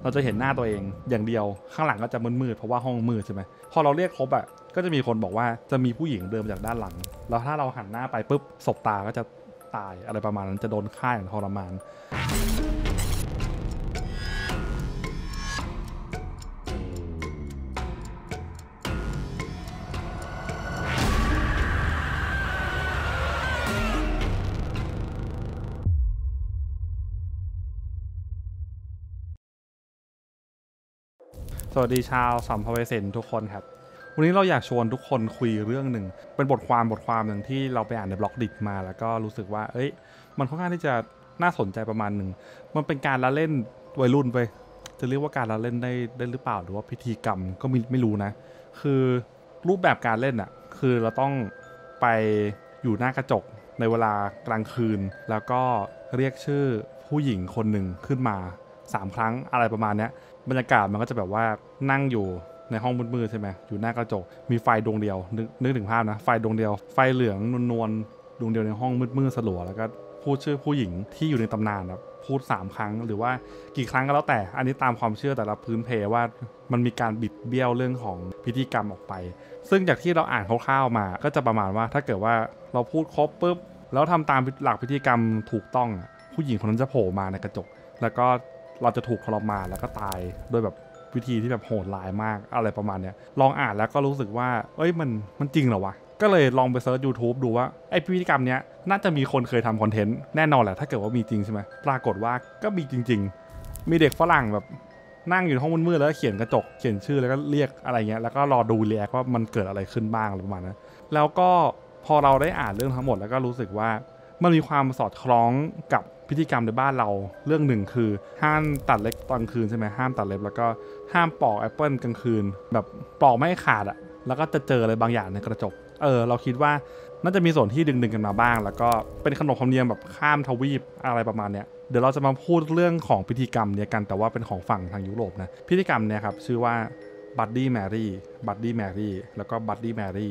เราจะเห็นหน้าตัวเองอย่างเดียวข้างหลังก็จะมืดๆเพราะว่าห้องมืดใช่ไหมพอเราเรียกครบอ่ะก็จะมีคนบอกว่าจะมีผู้หญิงเดินมาจากด้านหลังแล้วถ้าเราหันหน้าไปปุ๊บสบตาก็จะตายอะไรประมาณนั้นจะโดนฆ่าอย่างทรมานสวัสดีชาวสัมภเวสีทุกคนครับวันนี้เราอยากชวนทุกคนคุยเรื่องหนึ่งเป็นบทความหนึ่งที่เราไปอ่านในบล็อกดิมาแล้วก็รู้สึกว่ามันค่อนข้างที่จะน่าสนใจประมาณหนึ่งมันเป็นการละเล่นวัยรุ่นไปจะเรียกว่าการละเล่นได้หรือเปล่าหรือว่าพิธีกรรมก็ไม่รู้นะคือรูปแบบการเล่นอ่ะคือเราต้องไปอยู่หน้ากระจกในเวลากลางคืนแล้วก็เรียกชื่อผู้หญิงคนหนึ่งขึ้นมา3 ครั้งอะไรประมาณนี้บรรยากาศมันก็จะแบบว่านั่งอยู่ในห้องมืดๆใช่ไหมอยู่หน้ากระจกมีไฟดวงเดียวนึกถึงภาพนะไฟดวงเดียวไฟเหลืองนวลดวงเดียวในห้องมืดๆสลัวแล้วก็พูดชื่อผู้หญิงที่อยู่ในตำนานนะพูด3 ครั้งหรือว่ากี่ครั้งก็แล้วแต่อันนี้ตามความเชื่อแต่ละพื้นเพว่ามันมีการบิดเบี้ยวเรื่องของพิธีกรรมออกไปซึ่งจากที่เราอ่านคร่าวๆมาก็จะประมาณว่าถ้าเกิดว่าเราพูดครบปุ๊บแล้วทำตามหลักพิธีกรรมถูกต้องผู้หญิงคนนั้นจะโผล่มาในกระจกแล้วก็เราจะถูกทรมานแล้วก็ตายโดยแบบวิธีที่แบบโหดร้ายมากอะไรประมาณเนี้ยลองอ่านแล้วก็รู้สึกว่ามันจริงเหรอวะก็เลยลองไปเซิร์ช YouTube ดูว่าไอ้พิธีกรรมเนี้ยน่าจะมีคนเคยทำคอนเทนต์แน่นอนแหละถ้าเกิดว่ามีจริงใช่ไหมปรากฏว่าก็มีจริงๆมีเด็กฝรั่งแบบนั่งอยู่ในห้องมืดๆแล้วเขียนกระจกเขียนชื่อแล้วก็เรียกอะไรเงี้ยแล้วก็รอดูเรียกว่ามันเกิดอะไรขึ้นบ้างอะไรประมาณนั้นแล้วก็พอเราได้อ่านเรื่องทั้งหมดแล้วก็รู้สึกว่ามันมีความสอดคล้องกับพิธีกรรมในบ้านเราเรื่องหนึ่งคือห้ามตัดเล็บตอนคืนใช่ไหมห้ามตัดเล็บแล้วก็ห้ามปอกแอปเปิลกลางคืนแบบปอกไม่ให้ขาดแล้วก็จะเจออะไรบางอย่างในกระจกเราคิดว่าน่าจะมีส่วนที่ดึงกันมาบ้างแล้วก็เป็นขนบธรรมเนียมแบบข้ามทวีปอะไรประมาณเนี้ยเดี๋ยวเราจะมาพูดเรื่องของพิธีกรรมเนี่ยกันแต่ว่าเป็นของฝั่งทางยุโรปนะพิธีกรรมเนี่ยครับชื่อว่าบัดดี้แมรี่แล้วก็บัดดี้แมรี่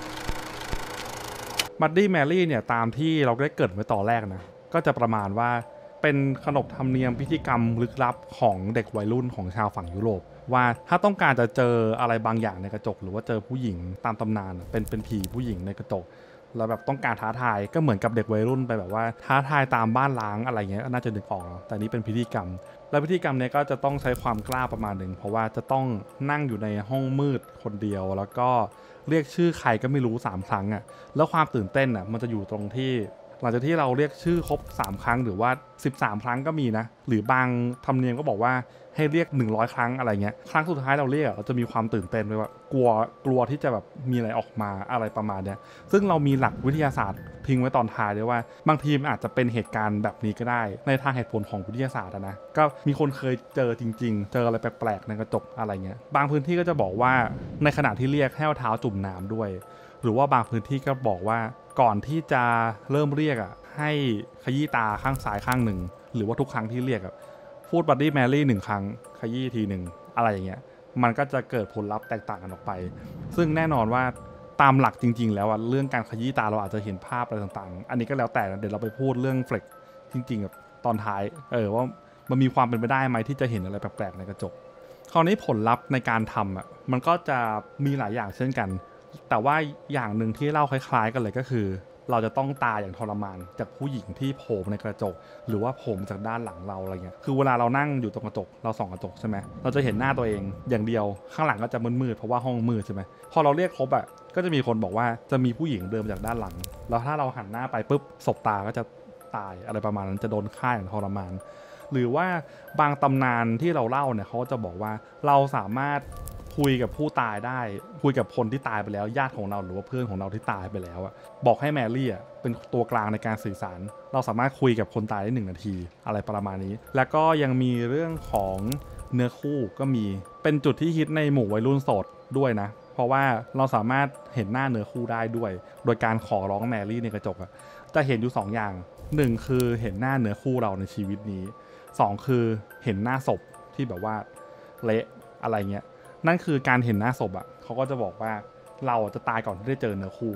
เนี่ยตามที่เราได้เกริ่นไว้ตอนแรกนะก็จะประมาณว่าเป็นขนบธรรมเนียมพิธีกรรมลึกลับของเด็กวัยรุ่นของชาวฝั่งยุโรปว่าถ้าต้องการจะเจออะไรบางอย่างในกระจกหรือว่าเจอผู้หญิงตามตำนานเป็นผีผู้หญิงในกระจกแล้วแบบต้องการท้าทายก็เหมือนกับเด็กวัยรุ่นไปแบบว่าท้าทายตามบ้านล้างอะไรเงี้ยน่าจะนึกออกแต่นี้เป็นพิธีกรรมและพิธีกรรมนี้ก็จะต้องใช้ความกล้าประมาณหนึ่งเพราะว่าจะต้องนั่งอยู่ในห้องมืดคนเดียวแล้วก็เรียกชื่อใครก็ไม่รู้3 ครั้งแล้วความตื่นเต้นมันจะอยู่ตรงที่หลังจากที่เราเรียกชื่อครบ3 ครั้งหรือว่า13 ครั้งก็มีนะหรือบางธรรมเนียมก็บอกว่าให้เรียก100 ครั้งอะไรเงี้ยครั้งสุดท้ายเราเรียกเราจะมีความตื่นเต้นไปว่ากลัวที่จะแบบมีอะไรออกมาอะไรประมาณเนี้ยซึ่งเรามีหลักวิทยาศาสตร์ทิ้งไว้ตอนท้ายด้วยว่าบางทีมันอาจจะเป็นเหตุการณ์แบบนี้ก็ได้ในทางเหตุผลของวิทยาศาสตร์นะก็มีคนเคยเจอจริงๆเจออะไรแปลกๆในกระจกอะไรเงี้ยบางพื้นที่ก็จะบอกว่าในขณะที่เรียกให้เอาเท้าจุ่มน้ำด้วยหรือว่าบางพื้นที่ก็บอกว่าก่อนที่จะเริ่มเรียกให้ขยี้ตาข้างซ้ายข้างหนึ่งหรือว่าทุกครั้งที่เรียกพูดบัดดี้แมรี่1 ครั้งขยี้ทีหนึ่งอะไรอย่างเงี้ยมันก็จะเกิดผลลัพธ์แตกต่างกันออกไปซึ่งแน่นอนว่าตามหลักจริงๆแล้วเรื่องการขยี้ตาเราอาจจะเห็นภาพอะไรต่างๆอันนี้ก็แล้วแต่เดี๋ยวเราไปพูดเรื่องเฟล็กจริงๆกับตอนท้ายว่ามันมีความเป็นไปได้ไหมที่จะเห็นอะไรแปลกๆในกระจกคราวนี้ผลลัพธ์ในการทำมันก็จะมีหลายอย่างเช่นกันแต่ว่าอย่างหนึ่งที่เล่าคล้ายๆกันเลยก็คือเราจะต้องตายอย่างทรมานจากผู้หญิงที่โผล่ในกระจกหรือว่าโผล่จากด้านหลังเราอะไรเงี้ยคือเวลาเรานั่งอยู่ตรงกระจกเราส่องกระจกใช่ไหมเราจะเห็นหน้าตัวเองอย่างเดียวข้างหลังก็จะมืดๆเพราะว่าห้องมืดใช่ไหมพอเราเรียกครบก็จะมีคนบอกว่าจะมีผู้หญิงเดินจากด้านหลังแล้วถ้าเราหันหน้าไปปุ๊บสบตาก็จะตายอะไรประมาณนั้นจะโดนฆ่าอย่างทรมานหรือว่าบางตำนานที่เราเล่าเนี่ยเขาจะบอกว่าเราสามารถคุยกับผู้ตายได้คุยกับคนที่ตายไปแล้วญาติของเราหรือว่าเพื่อนของเราที่ตายไปแล้วบอกให้แมรี่เป็นตัวกลางในการสื่อสารเราสามารถคุยกับคนตายได้1 นาทีอะไรประมาณนี้แล้วก็ยังมีเรื่องของเนื้อคู่ก็มีเป็นจุดที่ฮิตในหมู่วัยรุ่นโสดด้วยนะเพราะว่าเราสามารถเห็นหน้าเนื้อคู่ได้ด้วยโดยการขอร้องแมรี่ในกระจกจะเห็นอยู่2 อย่าง1คือเห็นหน้าเนื้อคู่เราในชีวิตนี้2คือเห็นหน้าศพที่แบบว่าเละอะไรเงี้ยนั่นคือการเห็นหน้าศพเขาก็จะบอกว่าเราจะตายก่อนที่ได้เจอเนื้อคู่เลย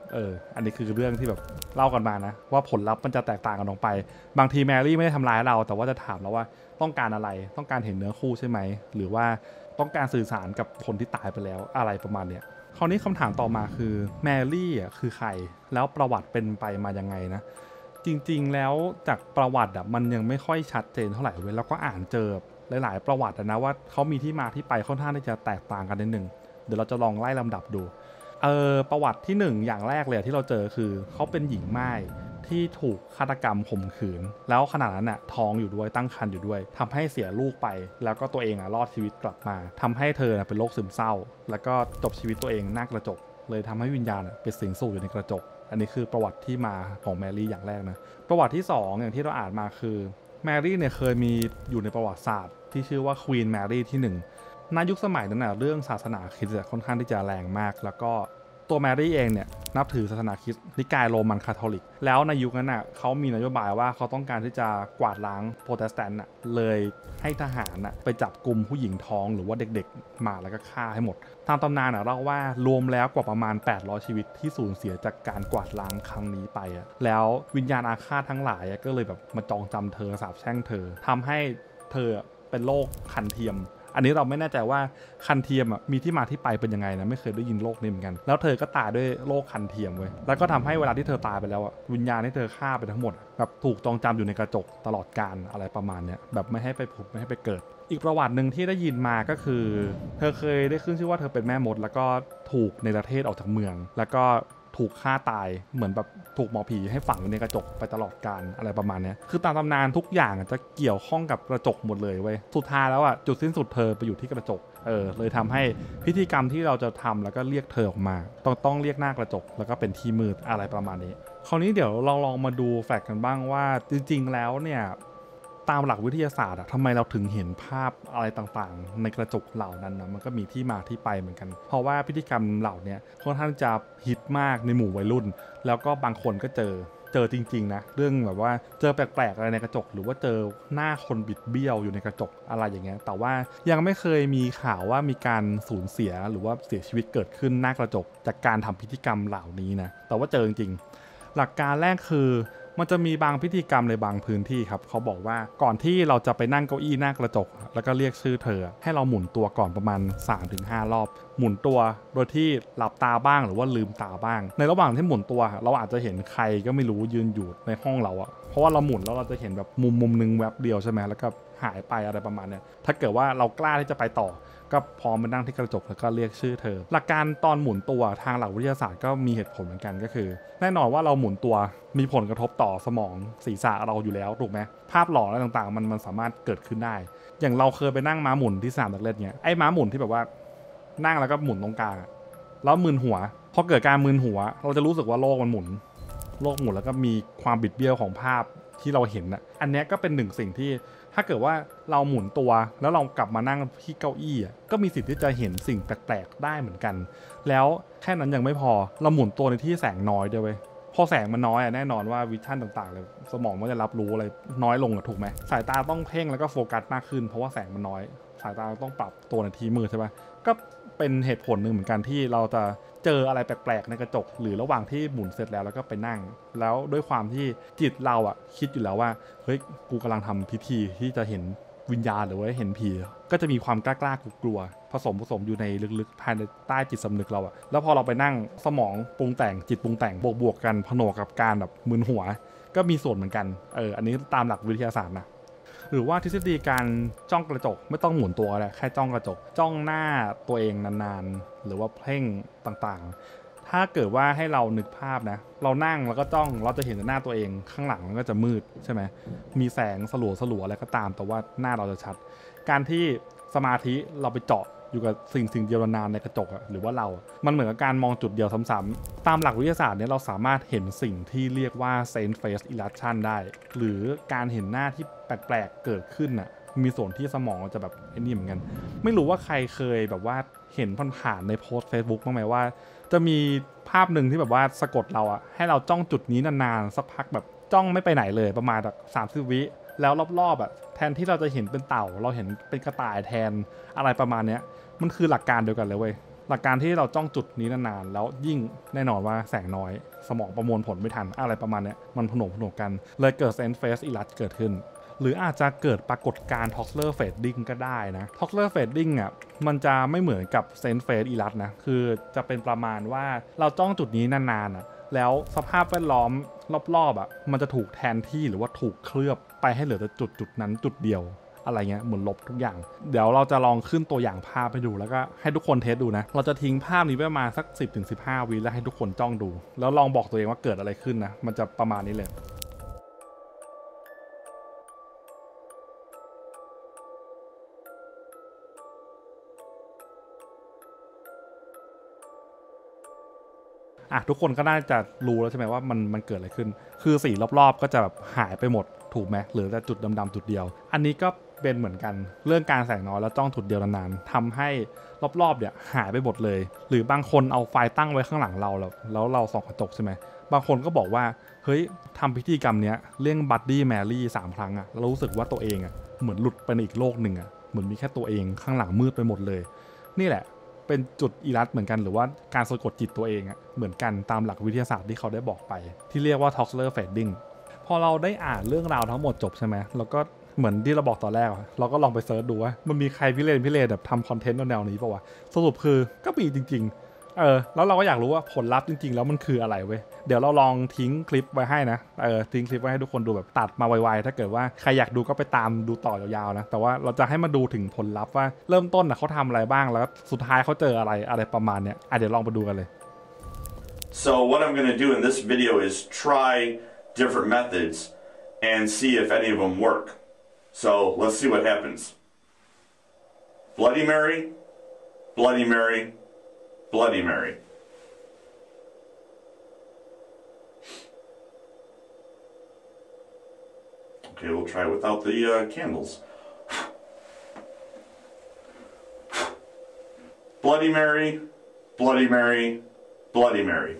อันนี้คือเรื่องที่แบบเล่ากันมานะว่าผลลัพธ์มันจะแตกต่างกันออกไปบางทีแมรี่ไม่ได้ทำร้ายเราแต่ว่าจะถามเราว่าต้องการอะไรต้องการเห็นเนื้อคู่ใช่ไหมหรือว่าต้องการสื่อสารกับคนที่ตายไปแล้วอะไรประมาณเนี้ยคราวนี้คำถามต่อมาคือแมรี่คือใครแล้วประวัติเป็นไปมายังไงนะจริงๆแล้วจากประวัติมันยังไม่ค่อยชัดเจนเท่าไหร่เว้ยแล้วก็อ่านเจอหลายๆประวัตินะว่าเขามีที่มาที่ไปค่อนข้างที่จะแตกต่างกันนิดนึงเดี๋ยวเราจะลองไล่ลำดับดูประวัติที่1อย่างแรกเลยที่เราเจอคือเขาเป็นหญิงม่ายที่ถูกฆาตกรรมข่มขืนแล้วขณะนั้นน่ะท้องอยู่ด้วยตั้งครรภ์อยู่ด้วยทำให้เสียลูกไปแล้วก็ตัวเองรอดชีวิตกลับมาทำให้เธอเป็นโรคซึมเศร้าแล้วก็จบชีวิตตัวเองหน้ากระจกเลยทำให้วิญญาณเป็นสิงสู่อยู่ในกระจกอันนี้คือประวัติที่มาของแมรี่อย่างแรกนะประวัติที่2อย่างที่เราอ่านมาคือแมรี่เนี่ยเคยมีอยู่ในประวัติศาสตร์ที่ชื่อว่าควีนแมรี่ที่1ณยุคสมัยนั้นเรื่องศาสนาคริสต์ค่อนข้างที่จะแรงมากแล้วก็ตัวแมรี่เองเนี่ยนับถือศาสนาคริสต์นิกายโรมันคาทอลิกแล้วในยุคนั้นเขามีนโยบายว่าเขาต้องการที่จะกวาดล้างโปรเตสแตนต์เลยให้ทหารไปจับกลุ่มผู้หญิงท้องหรือว่าเด็กๆมาแล้วก็ฆ่าให้หมดตามตำนานเล่าว่ารวมแล้วกว่าประมาณ800ชีวิตที่สูญเสียจากการกวาดล้างครั้งนี้ไปแล้ววิญญาณอาฆาตทั้งหลายก็เลยแบบมาจองจำเธอสาปแช่งเธอทำให้เธอเป็นโรคคันเทียมอันนี้เราไม่แน่ใจว่าคันเทียมมีที่มาที่ไปเป็นยังไงนะไม่เคยได้ยินโรคนี้เหมือนกันแล้วเธอก็ตายด้วยโรคคันเทียมเว้ยแล้วก็ทำให้เวลาที่เธอตายไปแล้ววิญญาณที่เธอฆ่าไปทั้งหมดแบบถูกจองจำอยู่ในกระจกตลอดกาลอะไรประมาณเนี้ยแบบไม่ให้ไปผุดไม่ให้ไปเกิดอีกประวัติหนึ่งที่ได้ยินมาก็คือเธอเคยได้ขึ้นชื่อว่าเธอเป็นแม่มดแล้วก็ถูกในประเทศออกจากเมืองแล้วก็ถูกฆ่าตายเหมือนแบบถูกหมอผีให้ฝังในกระจกไปตลอดกาลอะไรประมาณนี้คือตามตำนานทุกอย่างจะเกี่ยวข้องกับกระจกหมดเลยเว้ยสุดท้ายแล้วจุดสิ้นสุดเธอไปอยู่ที่กระจกเลยทำให้พิธีกรรมที่เราจะทำแล้วก็เรียกเธอออกมาต้องเรียกหน้ากระจกแล้วก็เป็นที่มืดอะไรประมาณนี้คราวนี้เดี๋ยวเราลองมาดูแฟกต์กันบ้างว่าจริงๆแล้วเนี่ยตามหลักวิทยาศาสตร์ทำไมเราถึงเห็นภาพอะไรต่างๆในกระจกเหล่านั้นนะมันก็มีที่มาที่ไปเหมือนกันเพราะว่าพิธีกรรมเหล่านี้ค่อนข้างจะฮิตมากในหมู่วัยรุ่นแล้วก็บางคนก็เจอจริงๆนะเรื่องแบบว่าเจอแปลกๆอะไรในกระจกหรือว่าเจอหน้าคนบิดเบี้ยวอยู่ในกระจกอะไรอย่างเงี้ยแต่ว่ายังไม่เคยมีข่าวว่ามีการสูญเสียหรือว่าเสียชีวิตเกิดขึ้นหน้ากระจกจากการทำพิธีกรรมเหล่านี้นะแต่ว่าเจอจริงๆหลักการแรกคือมันจะมีบางพิธีกรรมในบางพื้นที่ครับเขาบอกว่าก่อนที่เราจะไปนั่งเก้าอี้หน้ากระจกแล้วก็เรียกชื่อเธอให้เราหมุนตัวก่อนประมาณ 3-5 รอบหมุนตัวโดยที่หลับตาบ้างหรือว่าลืมตาบ้างในระหว่างที่หมุนตัวเราอาจจะเห็นใครก็ไม่รู้ยืนอยู่ในห้องเราเพราะว่าเราหมุนแล้วเราจะเห็นแบบมุมนึงแวบเดียวใช่ไหมแล้วก็หายไปอะไรประมาณนี้ถ้าเกิดว่าเรากล้าที่จะไปต่อก็พร้อมมานั่งที่กระจกแล้วก็เรียกชื่อเธอหลักการตอนหมุนตัวทางหลักวิทยาศาสตร์ก็มีเหตุผลเหมือนกันก็คือแน่นอนว่าเราหมุนตัวมีผลกระทบต่อสมองศีรษะเราอยู่แล้วถูกไหมภาพหลอนอะไรต่างๆมันสามารถเกิดขึ้นได้อย่างเราเคยไปนั่งม้าหมุนที่สนามเด็กเล่นเงี้ยไอ้ม้าหมุนที่แบบว่านั่งแล้วก็หมุนตรงกลางแล้วมึนหัวพอเกิดการมึนหัวเราจะรู้สึกว่าโลกมันหมุนแล้วก็มีความบิดเบี้ยวของภาพที่เราเห็นอันนี้ก็เป็นหนึ่งสิ่งที่ถ้าเกิดว่าเราหมุนตัวแล้วเรากลับมานั่งที่เก้าอี้ก็มีสิทธิ์ที่จะเห็นสิ่งแปลกๆได้เหมือนกันแล้วแค่นั้นยังไม่พอเราหมุนตัวในที่แสงน้อยด้วยเว้ยพอแสงมันน้อยแน่นอนว่าวิชั่นต่างๆเลยสมองมันจะรับรู้อะไรน้อยลงถูกไหมสายตาต้องเพ่งแล้วก็โฟกัสมากขึ้นเพราะว่าแสงมันน้อยสายตาต้องปรับตัวในที่มืดใช่ไหมก็เป็นเหตุผลหนึ่งเหมือนกันที่เราจะเจออะไรแปลกๆในกระจกหรือระหว่างที่หมุนเสร็จแล้วก็ไปนั่งแล้วด้วยความที่จิตเราคิดอยู่แล้วว่าเฮ้ยกูกำลังทำพิธีที่จะเห็นวิญญาณหรือว่าเห็นผีก็จะมีความกล้าๆกลัวผสมอยู่ในลึกๆภายในใต้จิตสำนึกเราแล้วพอเราไปนั่งสมองปรุงแต่งจิตปรุงแต่งบวกกันผนวกกับการแบบมึนหัวก็มีส่วนเหมือนกันอันนี้ตามหลักวิทยาศาสตร์นะหรือว่าทฤษฎีการจ้องกระจกไม่ต้องหมุนตัวแหละแค่จ้องกระจกจ้องหน้าตัวเองนานๆหรือว่าเพ่งต่างๆถ้าเกิดว่าให้เรานึกภาพนะเรานั่งแล้วก็จ้องเราจะเห็นแต่หน้าตัวเองข้างหลังมันก็จะมืดใช่ไหมมีแสงสลัวอะไรก็ตามแต่ว่าหน้าเราจะชัดการที่สมาธิเราไปเจาะอยู่กับสิ่งเดียวนานในกระจกหรือว่ามันเหมือนกับการมองจุดเดียวซ้ำๆตามหลักวิทยาศาสตร์เนี่ยเราสามารถเห็นสิ่งที่เรียกว่า Sense Face Illusion ได้หรือการเห็นหน้าที่แปลกๆเกิดขึ้นมีส่วนที่สมองจะแบบไอ้นี่เหมือนกันไม่รู้ว่าใครเคยแบบว่าเห็นผ่านในโพสต์ Facebook บ้างไหมว่าจะมีภาพหนึ่งที่แบบว่าสะกดเราให้เราจ้องจุดนี้นานๆสักพักแบบจ้องไม่ไปไหนเลยประมาณแบบ30 วิแล้วรอบๆแทนที่เราจะเห็นเป็นเต่าเราเห็นเป็นกระต่ายแทนอะไรประมาณนี้มันคือหลักการเดียวกันเลยเว้ยหลักการที่เราจ้องจุดนี้นานๆแล้วยิ่งแน่นอนว่าแสงน้อยสมองประมวลผลไม่ทันอะไรประมาณนี้มันผนวกกันเลยเกิด Sense Phase Erasure เกิดขึ้นหรืออาจจะเกิดปรากฏการณ์ Toxler Fading ก็ได้นะ Toxler Fading อ่ะมันจะไม่เหมือนกับ Sense Phase Erasure นะคือจะเป็นประมาณว่าเราจ้องจุดนี้นานๆอ่ะแล้วสภาพแวดล้อมรอบๆอ่ะมันจะถูกแทนที่หรือว่าถูกเคลือบไปให้เหลือแต่จุดนั้นจุดเดียวอะไรเงี้ยเหมือนลบทุกอย่างเดี๋ยวเราจะลองขึ้นตัวอย่างภาพให้ดูแล้วก็ให้ทุกคนเทสดูนะเราจะทิ้งภาพนี้ไว้ประมาณสัก 10-15 วิแล้วให้ทุกคนจ้องดูแล้วลองบอกตัวเองว่าเกิดอะไรขึ้นนะมันจะประมาณนี้เลยทุกคนก็น่าจะรู้แล้วใช่ไหมว่ามันเกิดอะไรขึ้นคือสีรอบๆก็จะแบบหายไปหมดถูกไหมหรือแต่จุดดำๆจุดเดียวอันนี้ก็เป็นเหมือนกันเรื่องการแสงน้อยแล้วจ้องจุดเดียวนานๆทำให้รอบๆเนี่ยหายไปหมดเลยหรือบางคนเอาไฟตั้งไว้ข้างหลังเราแล้วเราส่องกระจกใช่ไหมบางคนก็บอกว่าเฮ้ยทำพิธีกรรมเนี้ยเรื่องบัดดี้แมรี่3 ครั้งอะแล้วรู้สึกว่าตัวเองอะเหมือนหลุดไปในอีกโลกหนึ่งอะเหมือนมีแค่ตัวเองข้างหลังมืดไปหมดเลยนี่แหละเป็นจุดอีรัสเหมือนกันหรือว่าการสะกดจิตตัวเองอะเหมือนกันตามหลักวิทยาศาสตร์ที่เขาได้บอกไปที่เรียกว่า Toxler Fading พอเราได้อ่านเรื่องราวทั้งหมดจบใช่ไหมเราก็เหมือนที่เราบอกตอนแรกเราก็ลองไปเซิร์ชดูว่ามันมีใครพิเรนแบบทำคอนเทนต์แนวนี้ป่าววะสรุปคือก็มีจริงๆแล้วเราก็อยากรู้ว่าผลลัพธ์จริงๆแล้วมันคืออะไรเว้ยเดี๋ยวเราลองทิ้งคลิปไว้ให้นะทิ้งคลิปไว้ให้ทุกคนดูแบบตัดมาไวๆถ้าเกิดว่าใครอยากดูก็ไปตามดูต่อยาวๆนะแต่ว่าเราจะให้มาดูถึงผลลัพธ์ว่าเริ่มต้นเขาทำอะไรบ้างแล้วสุดท้ายเขาเจออะไรประมาณเนี้ยเดี๋ยวลองไปดูกันเลย So what I'm going to do in this video is try different methods and see if any of them work. So let's see what happens. Bloody Mary, Bloody Mary, Bloody Mary. Okay, we'll try without the candles. Bloody Mary, Bloody Mary, Bloody Mary.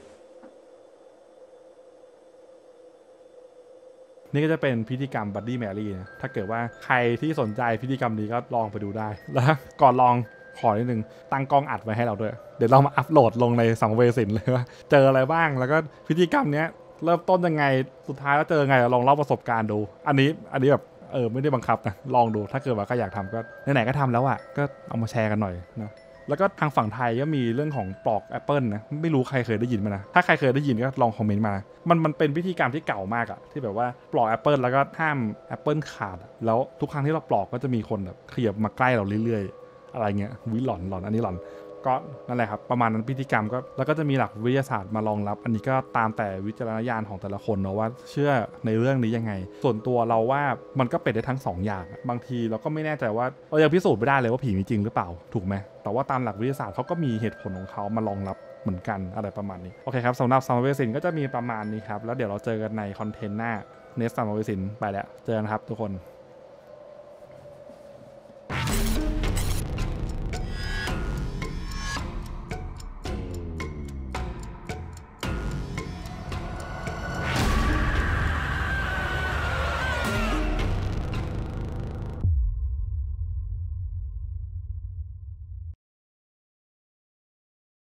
นี่ก็จะเป็นพิธีกรรมบัดดี้แมรี่นะถ้าเกิดว่าใครที่สนใจพิธีกรรมนี้ก็ลองไปดูได้แล้วก่อนลองขอนิดนึงตั้งกล้องอัดไว้ให้เราด้วยเดี๋ยวเรามาอัปโหลดลงในสังเวยสินเลยว่าเจออะไรบ้างแล้วก็พิธีกรรมนี้เริ่มต้นยังไงสุดท้ายแล้วเจอไงลองเล่าประสบการณ์ดูอันนี้แบบไม่ได้บังคับนะลองดูถ้าเกิดว่าก็อยากทำก็ไหนๆก็ทำแล้วก็เอามาแชร์กันหน่อยนะแล้วก็ทางฝั่งไทยก็มีเรื่องของปลอกแอปเปิลนะไม่รู้ใครเคยได้ยินไหมนะถ้าใครเคยได้ยินก็ลองคอมเมนต์มามันเป็นพิธีกรรมที่เก่ามากอะที่แบบว่าปลอกแอปเปิลแล้วก็ห้ามแอปเปิลขาดแล้วทุกครั้งที่เราปลอกก็จะมีคนแบบขยับมาใกล้เราเรื่อยๆอะไรเงี้ยวิหลอนอันนี้หลอนก็นั่นแหละครับประมาณนั้นพิธีกรรมก็แล้วก็จะมีหลักวิทยาศาสตร์มารองรับอันนี้ก็ตามแต่วิจารณญาณของแต่ละคนเนาะว่าเชื่อในเรื่องนี้ยังไงส่วนตัวเราว่ามันก็เป็นได้ทั้ง2 อย่างบางทีเราก็ไม่แน่ใจว่าเรายังพิสูจน์ไม่ได้เลยว่าผีมีจริงหรือเปล่าถูกไหมแต่ว่าตามหลักวิทยาศาสตร์เขาก็มีเหตุผลของเขามารองรับเหมือนกันอะไรประมาณนี้โอเคครับสำหรับซัมเวอร์ซินก็จะมีประมาณนี้ครับแล้วเดี๋ยวเราเจอกันในคอนเทนต์หน้าเนสซัมเวอร์ซินไปแล้วเจอกันครับทุกคน